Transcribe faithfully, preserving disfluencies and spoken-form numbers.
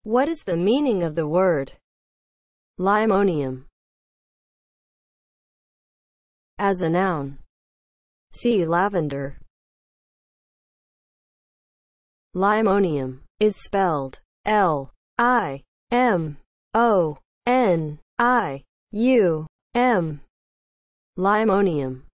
What is the meaning of the word limonium as a noun? See lavender. Limonium is spelled L I M O N I U M. Limonium